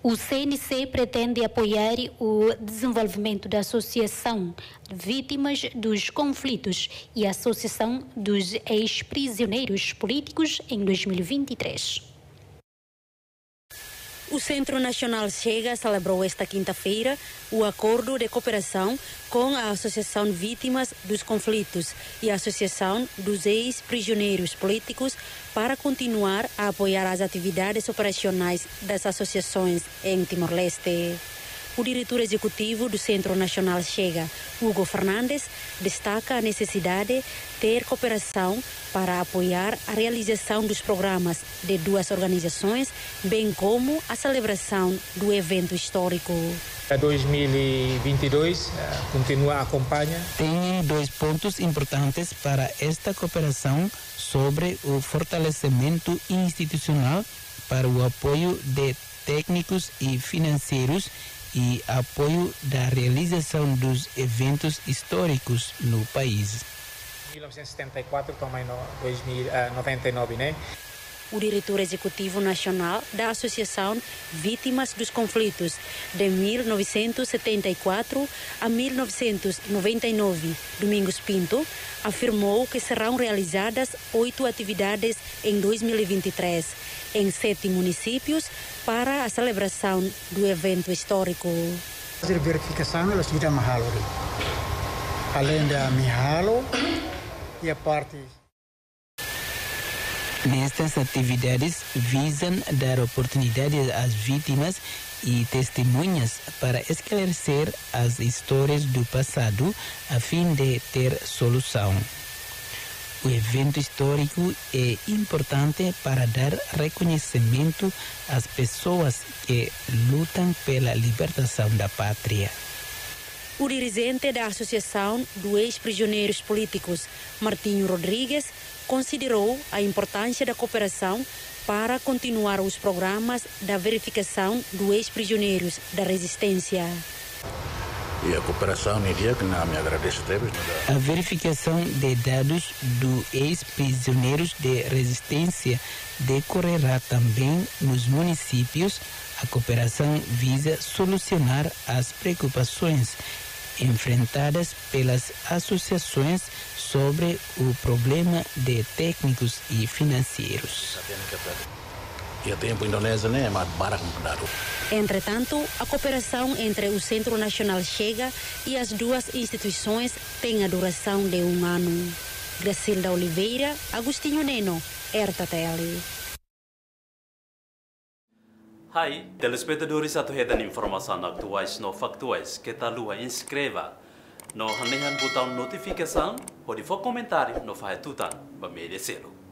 O CNC pretende apoiar o desenvolvimento da Associação de Vítimas dos Conflitos e a Associação dos Ex-Prisioneiros Políticos em 2023. O Centro Nacional Chega celebrou esta quinta-feira o acordo de cooperação com a Associação de Vítimas dos Conflitos e a Associação dos Ex-Prisioneiros Políticos para continuar a apoiar as atividades operacionais das associações em Timor-Leste. O diretor executivo do Centro Nacional Chega, Hugo Fernandes, destaca a necessidade de ter cooperação para apoiar a realização dos programas de duas organizações, bem como a celebração do evento histórico. 2022 continua a acompanhar. Tem 2 pontos importantes para esta cooperação sobre o fortalecimento institucional para o apoio de técnicos e financeiros e apoio da realização dos eventos históricos no país. 1974 também 2099, né? O diretor executivo nacional da Associação Vítimas dos Conflitos de 1974 a 1999, Domingos Pinto, afirmou que serão realizadas 8 atividades em 2023, em 7 municípios, para a celebração do evento histórico. A verificação ela sudah mahal, além da mahal e a parte. Nestas atividades visam dar oportunidade às vítimas e testemunhas para esclarecer as histórias do passado a fim de ter solução. O evento histórico é importante para dar reconhecimento às pessoas que lutam pela libertação da pátria. O dirigente da Associação dos Ex-Prisioneiros Políticos, Martinho Rodrigues, considerou a importância da cooperação para continuar os programas da verificação dos ex-prisioneiros da resistência. E a cooperação nidia que não me agradece. A verificação de dados dos ex-prisioneiros de resistência decorrerá também nos municípios. A cooperação visa solucionar as preocupações enfrentadas pelas associações sobre o problema de técnicos e financeiros. Entretanto, a cooperação entre o Centro Nacional Chega e as duas instituições tem a duração de 1 ano. Gracilda Oliveira, Agostinho Neno, RTTL. Hai, telespectadores atuhedan informação atuais no factuais que tal lua inscreva no hanehan botão notificação ou de for comentário no fahetutan ba media selo.